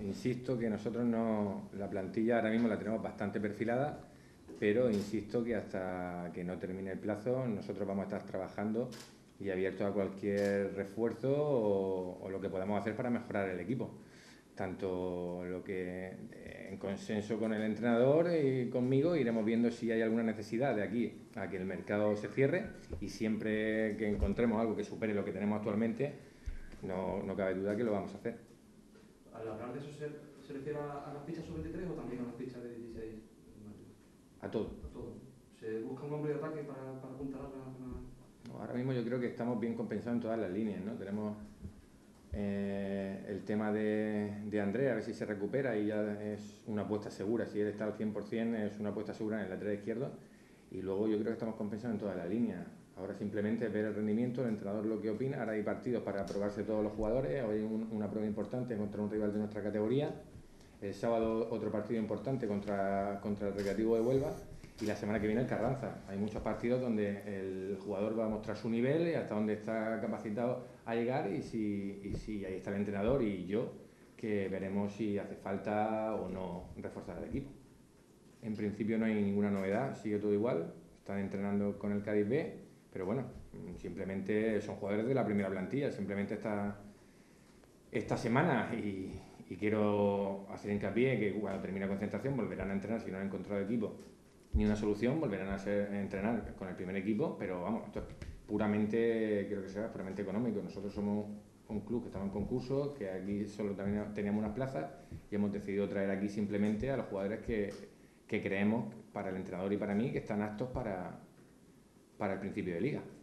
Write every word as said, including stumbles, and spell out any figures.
insisto que nosotros no, la plantilla ahora mismo la tenemos bastante perfilada, pero insisto que hasta que no termine el plazo nosotros vamos a estar trabajando y abiertos a cualquier refuerzo o, o lo que podamos hacer para mejorar el equipo. Tanto lo que en consenso con el entrenador y conmigo iremos viendo si hay alguna necesidad de aquí a que el mercado se cierre, y siempre que encontremos algo que supere lo que tenemos actualmente, no, no cabe duda que lo vamos a hacer. Al hablar de eso, ¿se, se refiere a, a las fichas sub veintitrés o también a las fichas de dieciséis? A todo. A todo. ¿Se busca un hombre de ataque para, para apuntalar la, la... No, ahora mismo yo creo que estamos bien compensados en todas las líneas, ¿no? Tenemos eh, el tema de, de André, a ver si se recupera, y ya es una apuesta segura. Si él está al cien por cien es una apuesta segura en el lateral izquierdo, y luego yo creo que estamos compensados en todas las líneas. Ahora simplemente ver el rendimiento, el entrenador lo que opina. Ahora hay partidos para probarse todos los jugadores. Hoy hay un, una prueba importante contra un rival de nuestra categoría. El sábado otro partido importante contra, contra el Recreativo de Huelva. Y la semana que viene el Carranza. Hay muchos partidos donde el jugador va a mostrar su nivel y hasta dónde está capacitado a llegar, y si, y si ahí está el entrenador y yo, que veremos si hace falta o no reforzar el equipo. En principio no hay ninguna novedad, sigue todo igual. Están entrenando con el Cádiz B, pero bueno, simplemente son jugadores de la primera plantilla, simplemente esta, esta semana, y, y quiero hacer hincapié que cuando termine la concentración volverán a entrenar si no han encontrado equipo ni una solución, volverán a, ser, a entrenar con el primer equipo, pero vamos, esto es puramente, creo que será puramente económico. Nosotros somos un club que estamos en concurso, que aquí solo también teníamos unas plazas, y hemos decidido traer aquí simplemente a los jugadores que, que creemos, para el entrenador y para mí, que están aptos para, para el principio de liga.